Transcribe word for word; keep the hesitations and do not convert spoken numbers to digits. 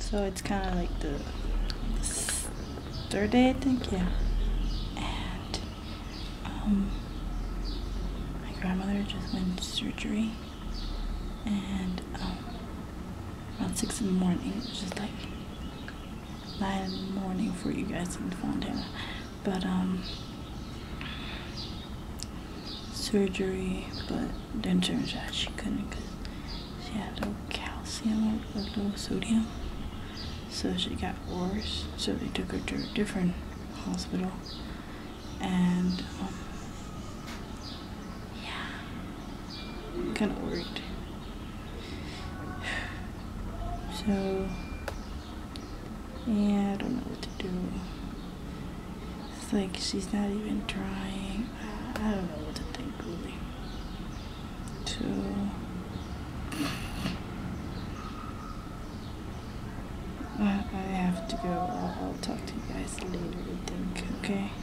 So it's kind of like the third day, I think, yeah. And um, my grandmother just went to surgery, and um, around six in the morning, it was just like nine in the morning for you guys in Fontana, but um, surgery, but then turns out she couldn't because she had low calcium or low sodium. So she got worse, so they took her to a different hospital, and um, yeah, I'm kind of worried. So yeah, I don't know what to do. It's like she's not even trying. I, I don't know what to think, really. So I have to go. I'll, I'll talk to you guys later, I think, okay?